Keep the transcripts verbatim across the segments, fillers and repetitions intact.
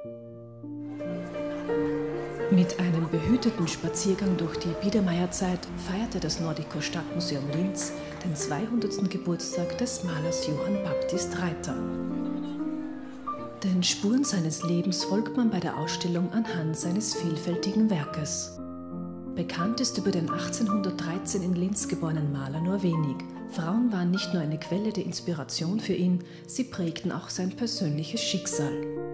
Mit einem behüteten Spaziergang durch die Biedermeierzeit feierte das Nordico Stadtmuseum Linz den zweihundertsten Geburtstag des Malers Johann Baptist Reiter. Den Spuren seines Lebens folgt man bei der Ausstellung anhand seines vielfältigen Werkes. Bekannt ist über den achtzehnhundertdreizehn in Linz geborenen Maler nur wenig. Frauen waren nicht nur eine Quelle der Inspiration für ihn, sie prägten auch sein persönliches Schicksal.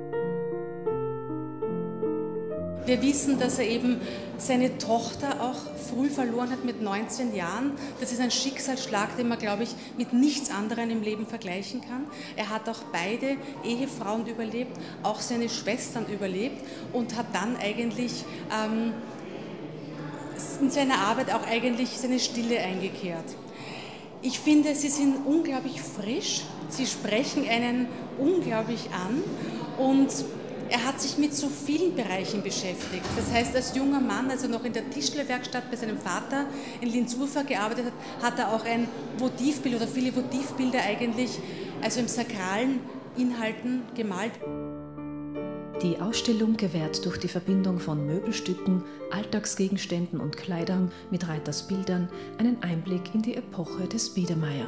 Wir wissen, dass er eben seine Tochter auch früh verloren hat mit neunzehn Jahren. Das ist ein Schicksalsschlag, den man, glaube ich, mit nichts anderem im Leben vergleichen kann. Er hat auch beide Ehefrauen überlebt, auch seine Schwestern überlebt und hat dann eigentlich ähm, in seiner Arbeit auch eigentlich seine Stille eingekehrt. Ich finde, sie sind unglaublich frisch, sie sprechen einen unglaublich an und er hat sich mit so vielen Bereichen beschäftigt. Das heißt, als junger Mann, als er noch in der Tischlerwerkstatt bei seinem Vater in Linz-Urfahr gearbeitet hat, hat er auch ein Votivbild oder viele Votivbilder eigentlich, also im sakralen Inhalten gemalt. Die Ausstellung gewährt durch die Verbindung von Möbelstücken, Alltagsgegenständen und Kleidern mit Reiters Bildern einen Einblick in die Epoche des Biedermeier.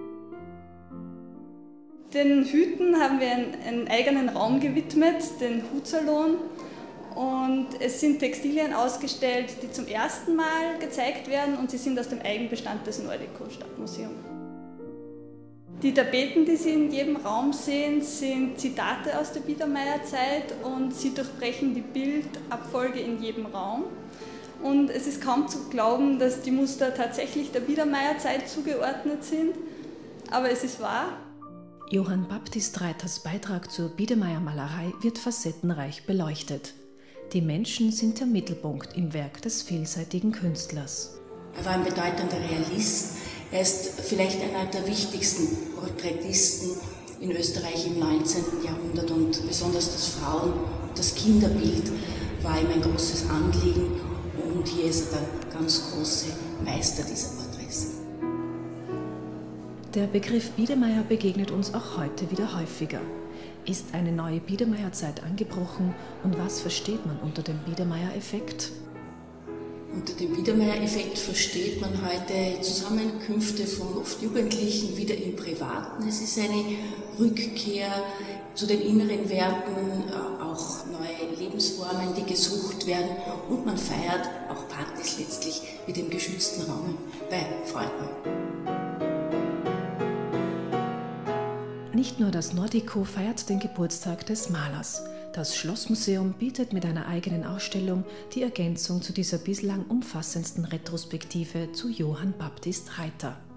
Den Hüten haben wir einen, einen eigenen Raum gewidmet, den Hutsalon. Und es sind Textilien ausgestellt, die zum ersten Mal gezeigt werden und sie sind aus dem Eigenbestand des Nordico Stadtmuseums. Die Tapeten, die Sie in jedem Raum sehen, sind Zitate aus der Biedermeierzeit und sie durchbrechen die Bildabfolge in jedem Raum. Und es ist kaum zu glauben, dass die Muster tatsächlich der Biedermeierzeit zugeordnet sind, aber es ist wahr. Johann Baptist Reiters Beitrag zur Biedermeiermalerei wird facettenreich beleuchtet. Die Menschen sind der Mittelpunkt im Werk des vielseitigen Künstlers. Er war ein bedeutender Realist. Er ist vielleicht einer der wichtigsten Porträtisten in Österreich im neunzehnten Jahrhundert und besonders das Frauen- und das Kinderbild war ihm ein großes Anliegen und hier ist er der ganz große Meister dieser Porträts. Der Begriff Biedermeier begegnet uns auch heute wieder häufiger. Ist eine neue Biedermeierzeit angebrochen und was versteht man unter dem Biedermeier-Effekt? Unter dem Biedermeier-Effekt versteht man heute Zusammenkünfte von oft Jugendlichen wieder im Privaten. Es ist eine Rückkehr zu den inneren Werten, auch neue Lebensformen, die gesucht werden und man feiert auch Partys letztlich mit dem geschützten Raum bei Freunden. Nicht nur das Nordico feiert den Geburtstag des Malers. Das Schlossmuseum bietet mit einer eigenen Ausstellung die Ergänzung zu dieser bislang umfassendsten Retrospektive zu Johann Baptist Reiter.